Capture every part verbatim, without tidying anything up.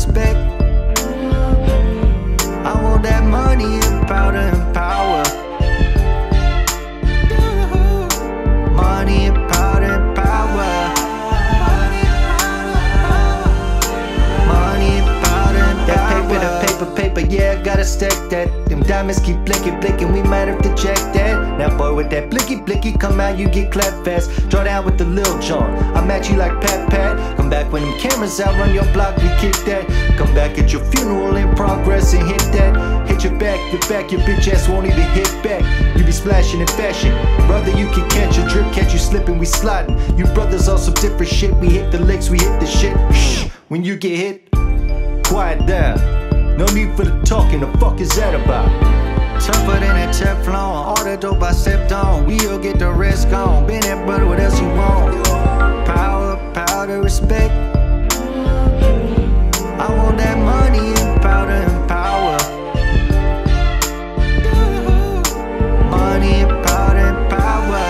respect. I want that money and powder and power. Money and powder and power. Money and powder and power. That paper, that paper, paper, yeah, I gotta stack that. Them diamonds keep blinking, blinking, we might have to check that. Now boy, with that blicky, blicky, come out, you get clapped fast. Draw down with the Lil Jon, I'm at you like Pat Pat. Come back when them cameras out, run your block, we kick that. Come back at your funeral in progress and hit that. Hit your back, your back, your bitch ass won't even hit back. You be splashing in fashion, brother, you can catch a drip, catch you slipping, we sliding. You brothers on some different shit, we hit the licks, we hit the shit. Shh, when you get hit, quiet down. No need for the talking, the fuck is that about? Tougher than that Teflon, all the dope I stepped on. We'll get the rest gone. Been that brother, what else you want? Power, powder, respect. I want that money and powder and power. Money and powder and power.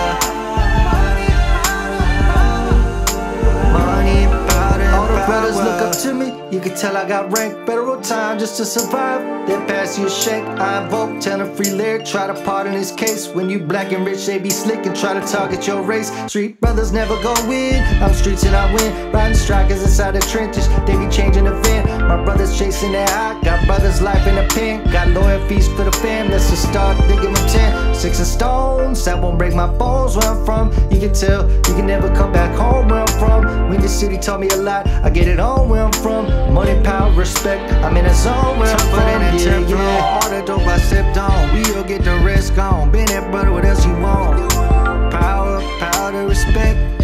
Money and powder and power. All the brothers look up to me. You can tell I got rank, federal time just to survive. Then pass you a shake, I invoke, tell a free lyric, try to pardon his case. When you black and rich, they be slick and try to target your race. Street brothers never go win, I'm streets and I win. Riding strikers inside the trenches, they be changing the van. My brothers chasing that high, got brothers life in a pen. Got loyal fees for the fam, let's just start thinking of ten. Six and stones, that won't break my bones where I'm from. You can tell, you can never come back home where I'm from. When this city taught me a lot, I get it on where I'm from. Money, power, respect, I'm in a zone where I'm from. Yeah, yeah. All the dope I stepped on, we'll get the rest gone. Been that brother, what else you want? Power, powder, respect.